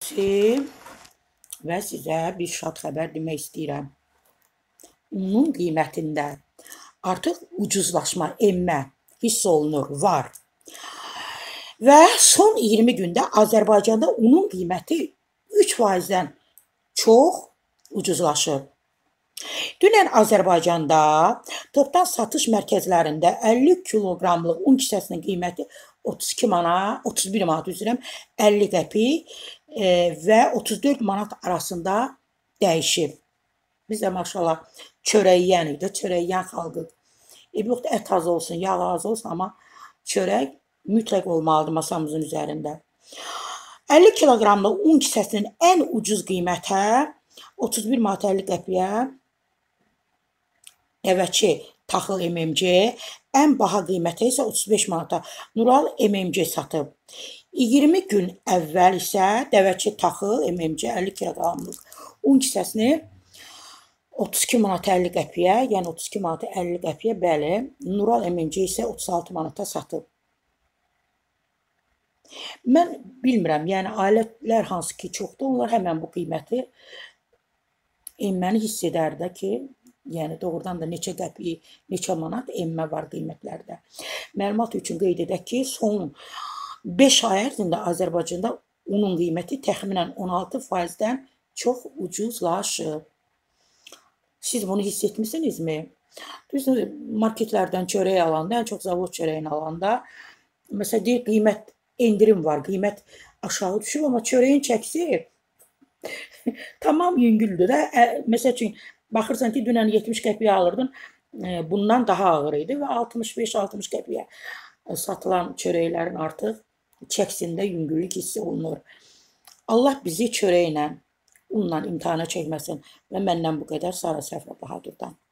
Birincisi və sizə bir şad xəbər demək istəyirəm. Unun qiymətində artıq ucuzlaşma, enmə hiss olunur, var. Və son 20 gündə Azərbaycanda unun qiyməti 3%-dən çox ucuzlaşıb. Dünən Azərbaycanda topdan satış mərkəzlərində 50 kiloqramlıq un kisəsinin qiyməti 32 manat, 31 manat üzrəm 50 qəpik və 34 manat arasında dəyişib. Biz də maşallah çörək yeyən idi, çörək yeyən xalqıq. Yoxdur, ət az olsun, yağ az olsun, amma çörək mütləq olmalıdır masamızın üzərində. 50 kiloqramlıq un kisəsinin ən ucuz qiymətə 31 manat 50 qəpiyə Dəvəçi taxıl MMC, ən baha qiymətə isə 35 manata Nural MMC satıb. 20 gün əvvəl isə Dəvəçi taxıl MMC 50 kiloqramlıq un kisəsini 32 manat 50 qəpiyə, yəni 32 manat 50 qəpiyə, bəli, Nural MMC isə 36 manata satıb. Mən bilmirəm, yəni alələr hansı ki çoxdur, onlar həmən bu qiyməti enməni hiss edər də ki, yəni doğrudan da neçə qəpik, neçə manat enmə var qiymətlərdə. Məlumat üçün qeyd edək ki, son 5 ay ərzində Azərbaycanda unun qiyməti təxminən 16%-dən çox ucuzlaşıb. Siz bunu hiss etmisinizmi? Düzdür, marketlərdən çörək alanda, ən çox zavod çörəyini alanda, məsələn, deyir, qiymət endirim var, qiymət aşağı düşüb, amma çörəyin çəkisi tamam yüngüldür də. Məsəl üçün, baxırsan ki, dünən 70 qəpiyə alırdın, bundan daha ağır idi və 65-60 qəpiyə satılan çörəklərin artıq çəksində yüngüllük hissi olunur. Allah bizi çörəklə, unla imtihana çəkməsin və məndən bu qədər. Sara Səfra Bahadurdan.